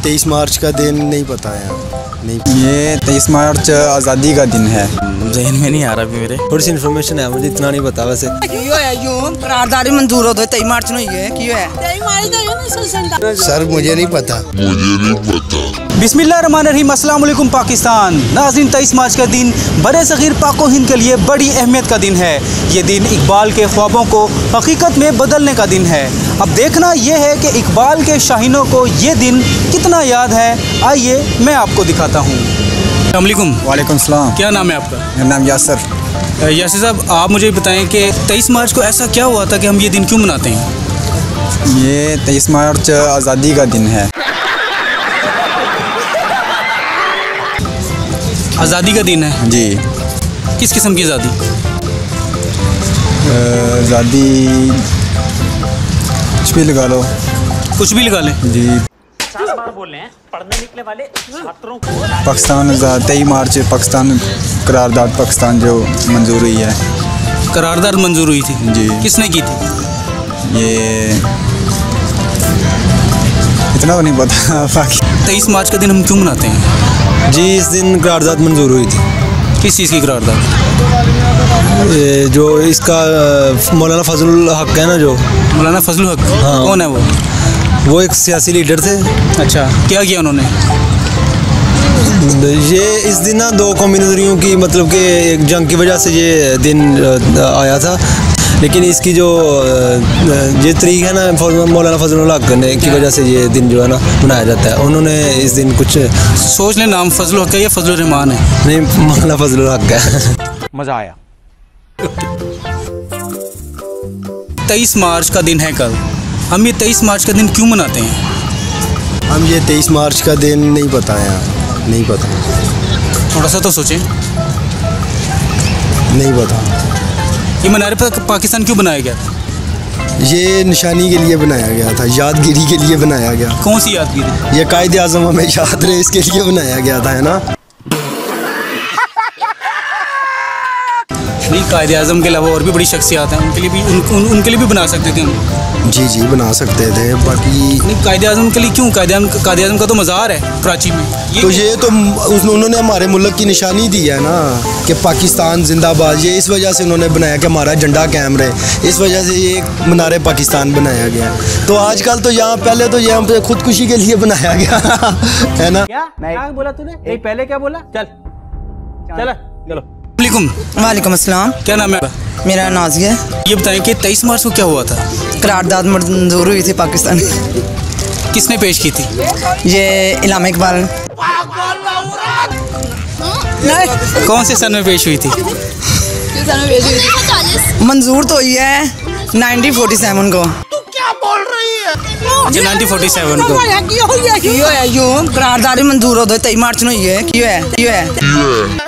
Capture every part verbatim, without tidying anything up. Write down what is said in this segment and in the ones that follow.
तेईस मार्च का दिन नहीं पता है नहीं। ये तेईस मार्च आज़ादी का दिन है। जहन में नहीं आ रहा अभी मेरे। थोड़ी सी इन्फॉर्मेशन है, मुझे इतना नहीं पता वैसे। करारदारी मंजूर होते तेईस मार्च में है क्यों है? सर मुझे नहीं पता मुझे नहीं पता। बिस्मिल्लाहिर्रहमानिर्रहीम, अस्सलाम वालेकुम पाकिस्तान। नाज़रीन, तेईस मार्च का दिन बड़े सग़ीर पाको हिंद के लिए बड़ी अहमियत का दिन है। ये दिन इकबाल के ख्वाबों को हकीकत में बदलने का दिन है। अब देखना ये है कि इकबाल के शाहीनों को ये दिन कितना याद है। आइए मैं आपको दिखाता हूँ। अस्सलाम वालेकुम। वालेकुम सलाम। क्या नाम है आपका? मेरा नाम यासर। यासिर साहब, आप मुझे बताएं कि तेईस मार्च को ऐसा क्या हुआ था कि हम ये दिन क्यों मनाते हैं? ये तेईस मार्च आज़ादी का दिन है। आज़ादी का दिन है जी। किस किस्म की आज़ादी? आज़ादी कुछ भी लगा लो। कुछ भी लगा लें जी। बोल रहे हैं पढ़ने निकले वाले छात्रों को पाकिस्तान तेईस मार्च पाकिस्तान करारदाद पाकिस्तान जो मंजूर हुई है। करारदाद मंजूर हुई थी जी। किसने की थी? ये इतना तो नहीं पता बाकी। तेईस मार्च का दिन हम क्यों मनाते हैं? जी, इस दिन करारदाद मंजूर हुई थी। किस चीज़ की करारदाद? ये जो इसका मौलाना फजलुल हक है ना, जो मौलाना फजलुल हक। हाँ। कौन है वो? वो एक सियासी लीडर थे। अच्छा, क्या किया उन्होंने? ये इस दिन ना दो कौमी नज़रियों की मतलब कि एक जंग की वजह से ये दिन आया था, लेकिन इसकी जो ये तरीक है ना मौलाना फजलुल हक ने की वजह से ये दिन जो है ना मनाया जाता है। उन्होंने इस दिन कुछ सोच ले, नाम फजलुल हक है या फजलुर रहमान है? नहीं, मौलाना फजलुल हक है। मज़ा आया। तेईस मार्च का दिन है कल। हम ये तेईस मार्च का दिन क्यों मनाते हैं? हम ये तेईस मार्च का दिन नहीं पता है, नहीं पता। थोड़ा सा तो सोचें। नहीं पता। ये मीनार पाकिस्तान क्यों बनाया गया था? ये निशानी के लिए बनाया गया था, यादगिरी के लिए बनाया गया। कौन सी यादगिरी? ये कायदे आज़म हमें याद रहे इसके लिए बनाया गया था, है ना। नहीं, कायदे आज़म के अलावा और भी बड़ी शख्सियात हैं, उनके लिए भी उन, उन, उनके लिए भी बना सकते थे हम। जी जी बना सकते थे, बाकी नहीं, कायदे आज़म के लिए क्यों? कायदे आज़म कायदे आज़म का तो मज़ार है कराची में। ये तो ये तो उन्होंने हमारे मुल्क की निशानी दी है ना कि पाकिस्तान जिंदाबाद। ये इस वजह से उन्होंने बनाया कि हमारा झंडा कायम रहे, इस वजह से ये मीनार पाकिस्तान बनाया गया। तो आजकल तो यहाँ पहले तो ये हम खुदकुशी के लिए बनाया गया है ना। क्या क्या बोला तूने? नहीं, पहले क्या बोला? चल चल चलो। वालेकुम अस्सलाम। क्या नाम है? मेरा नाज़िया है। ये बताएं कि तेईस मार्च को क्या हुआ था? करारदाद मंजूर हुई थी पाकिस्तान। किसने पेश की थी? ये इलामा इकबाल। कौन से सन में पेश हुई थी? मंजूर तो हुई है नाइनटीन फोर्टी सेवन को। अच्छा, नाइनटीन फोर्टी सेवन को। क्यों है यूं? करारदादी मंजूर होते तेईस मार्च में हुई है क्यों है? क्यों है?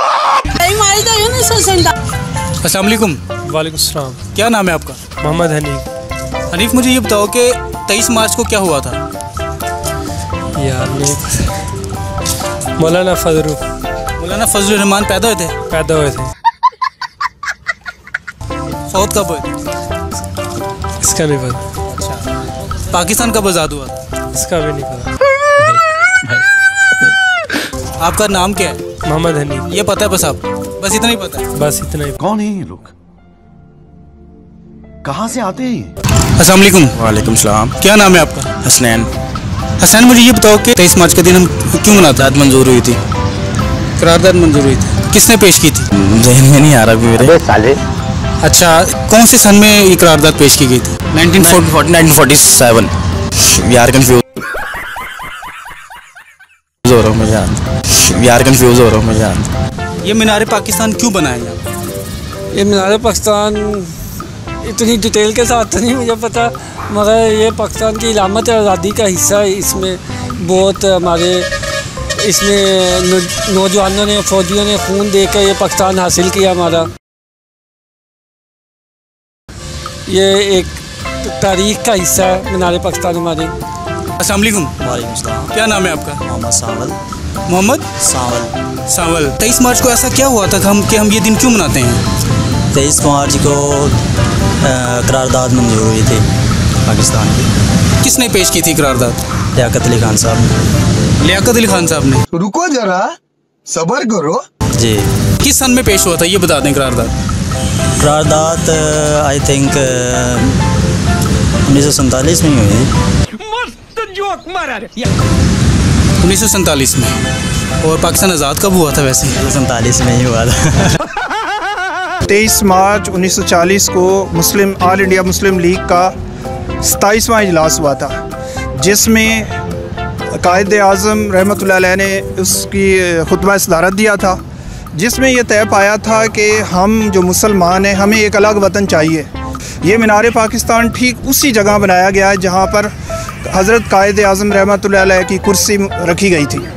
अस्सलाम वालेकुम। वालेकुम सलाम। क्या नाम है आपका? मोहम्मद हनीफ। हनीफ, मुझे ये बताओ कि तेईस मार्च को क्या हुआ था? यार नहीं पता। मौलाना फजलुल मौलाना फजलुर रहमान पैदा हुए थे? पैदा हुए थे। फौत कब हुए थे? इसका नहीं पता। पाकिस्तान कब आज़ाद हुआ था? इसका भी नहीं पता। आपका नाम क्या है? मोहम्मद हनीफ। ये पता है बस? आप बस इतना ही पता है? बस इतना ही। कौन है ये लोग? कहाँ से आते हैं? अस्सलाम वालेकुम। वालेकुम सलाम। क्या नाम है आपका? हसनैन। हसन, मुझे ये बताओ कि तेईस मार्च का दिन हम क्यों मनाते हैं? मंजूर हुई थी। करारदाद मंजूर हुई थी। किसने पेश की थी? जहन में नहीं आ रहा अभी मेरे। साले अच्छा, कौन से सन में ये करारदाद पेश की गई थी? Nineteen forty seven. यार कंफ्यूज हो रहा हूँ मैं यार यार कंफ्यूज हो रहा हूँ मैं यार। ये मीनार पाकिस्तान क्यों बनाया गया? ये मीनार पाकिस्तान इतनी डिटेल के साथ तो नहीं मुझे पता, मगर ये पाकिस्तान की इलामत है, आज़ादी का हिस्सा है। इसमें बहुत हमारे इसमें नौजवानों ने, फौजियों ने खून देकर ये पाकिस्तान हासिल किया हमारा। ये एक तारीख का हिस्सा है मीनार पाकिस्तान हमारी। अस्सलाम वालेकुम। वालेकुम सलाम। क्या नाम है आपका? मोहम्मद सावल। मोहम्मद सावल। सावल। तेईस मार्च को ऐसा क्या हुआ था हम कि हम ये दिन क्यों मनाते हैं? तेईस मार्च को करारदाद मंजूर हुई थी पाकिस्तान की। किसने पेश की थी करारदाद? लियाकत अली खान साहब। लियाकत अली खान साहब ने। रुको जरा, सबर करो। जी। किस सन में पेश हुआ था ये बता दें करारदाद? करारदाद आई थिंक उन्नीस सौ सैंतालीस में ही हुई। उन्नीस सौ सैंतालीस में। और पाकिस्तान आज़ाद कब हुआ था वैसे? सैंतालीस में ही हुआ था। तेईस मार्च उन्नीस सौ चालीस को Muslim all India Muslim League का सताईसवां इजलास हुआ था, जिसमें कायद आज़म रहमतुल्लाह अलैह ने उसकी खुतबा सदारत दिया था, जिसमें यह तय पाया था कि हम जो मुसलमान हैं हमें एक अलग वतन चाहिए। ये मीनार पाकिस्तान ठीक उसी जगह बनाया गया है जहाँ पर हज़रत कायद आज़म रहमतुल्लाह अलैह की कुर्सी रखी गई थी।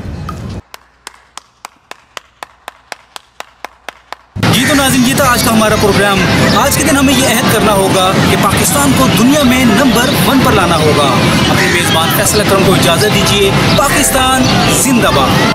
जी तो नाज़रीन, ये था आज का हमारा प्रोग्राम। आज के दिन हमें ये अहद करना होगा कि पाकिस्तान को दुनिया में नंबर वन पर लाना होगा। अपने मेज़बान फैसल अकरम को इजाज़त दीजिए। पाकिस्तान जिंदाबाद।